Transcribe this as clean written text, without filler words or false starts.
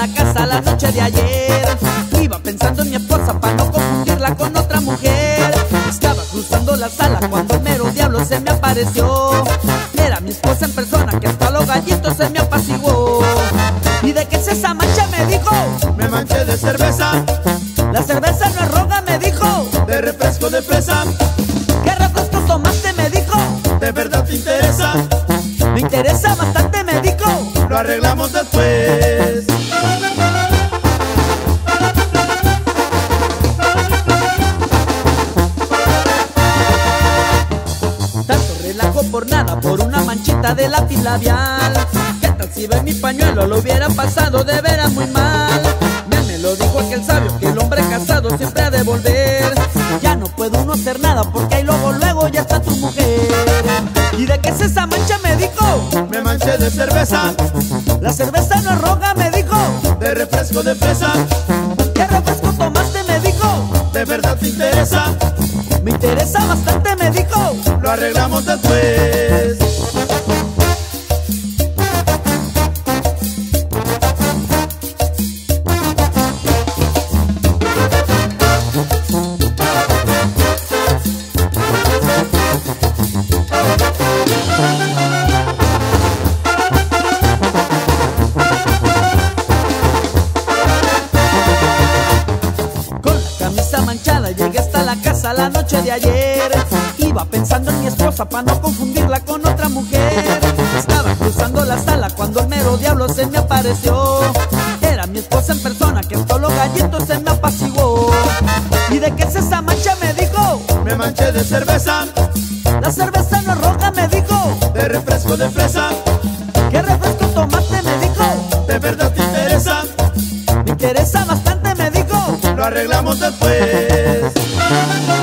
la casa la noche de ayer. Iba pensando en mi esposa para no confundirla con otra mujer. Estaba cruzando la sala cuando el mero diablo se me apareció. Era mi esposa en persona que hasta los gallitos se me apaciguó. ¿Y de qué es esa mancha? Me dijo. Me manché de cerveza. La cerveza no es roja, me dijo. De refresco de fresa. ¿Qué refresco tomaste? Me dijo. ¿De verdad te interesa? Me interesa bastante, me dijo. Lo arreglamos después. Tanto relajo por nada, por una manchita de lápiz labial. ¿Qué tal si ves mi pañuelo? Lo hubiera pasado de veras muy mal. Me lo dijo aquel sabio, que el hombre casado siempre ha de volver. Ya no puedo uno hacer nada porque ahí luego ya está tu mujer. ¿Y de qué es esa mancha? Me dijo. Me manché de cerveza. La cerveza no es roja, me dijo. De refresco de fresa. ¿Qué refresco tomaste? Me dijo. ¿De verdad te interesa? Me interesa bastante, me dijo. Lo arreglamos después. Manchada, llegué hasta la casa la noche de ayer. Iba pensando en mi esposa para no confundirla con otra mujer. Estaba cruzando la sala cuando el mero diablo se me apareció. Era mi esposa en persona que hasta los gallitos se me apaciguó. ¿Y de qué es esa mancha? Me dijo. Me manché de cerveza. La cerveza no es roja, me dijo. De refresco de fresa. ¿Qué refresco tomaste? Me dijo. ¿De verdad te interesa? Me interesa bastante, me dijo. Lo arreglamos después.